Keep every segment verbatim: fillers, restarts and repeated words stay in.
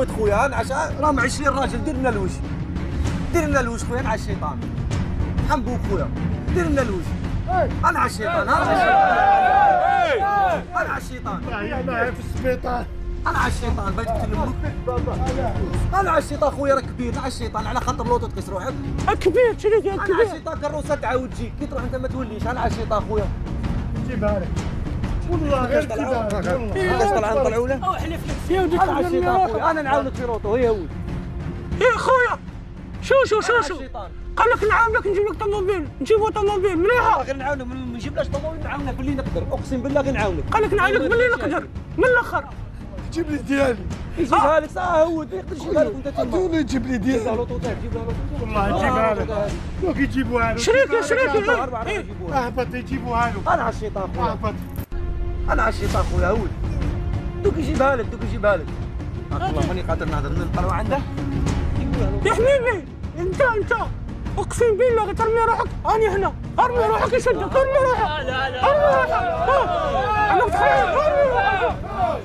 فوت خويا نعش راهم عشرين راجل دير لنا الوش دير لنا الوش خويا نعس الشيطان حنبوك خويا دير لنا الوش انا على الشيطان انا على الشيطان انا على الشيطان في السبيطار انا على الشيطان بغيت تكلمك انا على الشيطان خويا راك كبير على الشيطان على خاطر لوطو تقيس روحك كبير شريك كبير انا على الشيطان كروسه تعاود تجيك كي تروح انت ما توليش انا على الشيطان خويا جيبها لك والله غير جيبها لك كاش طلعان نطلعوا له او حلف لك يا ودي انا على الشيطان خويا انا نعاونك في لوطو هي ولد يا خويا شو شو شو شو قال لك نعاونك نجيب لك طوموبيل نجيبو طوموبيل مليحه غير نعاونك ما نجيبلاش طوموبيل نعاونك باللي نقدر اقسم بالله غير نعاونك قال لك نعاونك باللي نقدر من الاخر جيب لي ديالي يجيبها لك صح هو ما يقدرش يجيبها لك وانت تما عطوني جيب لي ديالي لوطو تاعك جيب لها لوطو والله يجيبها لك دوك يجيبوها له شريكي شريكي اهبط يجيبوها له انا على الشيطان خويا اهبط انا على الشيطان خويا هو دوك يجيبها لك دوك يجيبها لك والله ماني قادر نهضر نطلعوا عنده يا حبيبي انت انت اقسم بالله غير ترمي روحك راني هنا ارمي روحك يشدك ارمي روحك لا لا ارمي روحك انا متخيل ارمي روحك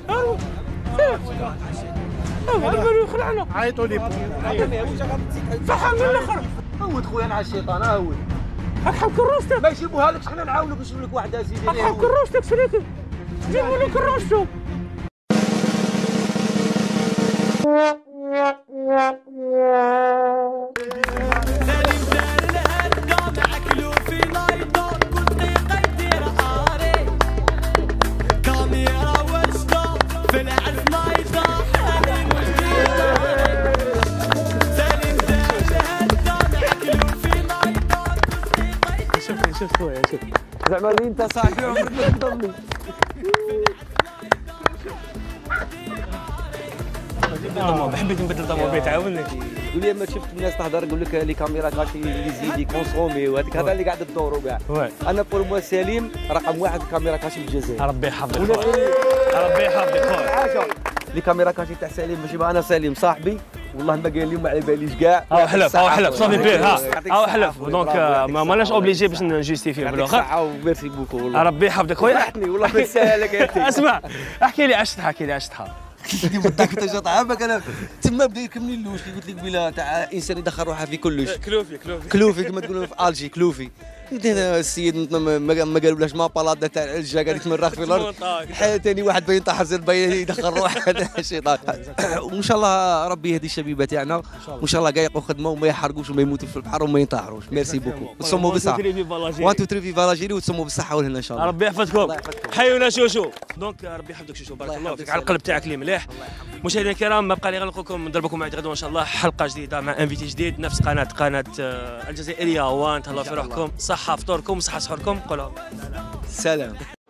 ارمي ارمي يخلعنا عيطوا لي صح من الاخر هود خويا انا على الشيطان هود راك حاب كروستك ما يجيبوها لكش حنا نعاونوك نجيب لك واحده زيد راك حاب كروستك شريكي جيبوا لي كروستو شوف شوف خويا شوف زعما اللي انت صاحبي عمرك ما تضلني حبيت نبدل طوموبيل تعاوني قول لي اما شفت الناس تهضر يقول لك لي كاميرا كاشي يزيد يكونسومي وهذيك هذا اللي قاعد تدوروا كاع انا بور موا سليم رقم واحد كاميرا كاشي في الجزائر ربي يحفظك ربي يحفظك خويا لي كاميرا كاشي تاع سليم ماشي انا سليم صاحبي والله ما قال لي ما على باليش كاع ها حلف ها حلف صافي بيه ها ها حلف دونك ما ماناش اوبليجي باش نجيستيفي بالاخر ميرسي بوكو والله ربي يحفظك خويا احكي والله ما ساهلك اسمع احكي لي عشتها احكي لي عشتها ديما ضحك انت طعامك انا تما بدا يركبني اللوش اللي قلت لك بلا تاع انسان يدخل روحه في كلش كلوفي كلوفي كلوفي كما تقولوا في الجي كلوفي السيد ما قالولاش ما بالادا تاع العجه قاعد يتمرغ في الارض ثاني واحد باين طاح زر باين يدخل روحه الشيطان وان شاء الله ربي يهدي الشبيبه تاعنا وان شاء الله كاع يلقوا خدمه وما يحرقوش وما يموتوا في البحر وما ينتحروش ميرسي بوكو وتصوموا بالصحه وان تو تري في فالاجيري وتصوموا بالصحه والهنا ان شاء الله ربي يحفظكم حيونا شوشو دونك ربي يحفظك شوشو بارك الله فيك على القلب تاعك اللي مليح مشاهدينا الكرام ما بقى لي غير نلقاكم نضربكم معي غدوه ان شاء الله حلقه جديده مع انفيتي جديد نفس قناه قناه الجزائريه وان تهلاو في روحكم صحه فطوركم صحه سحوركم قولوا سلام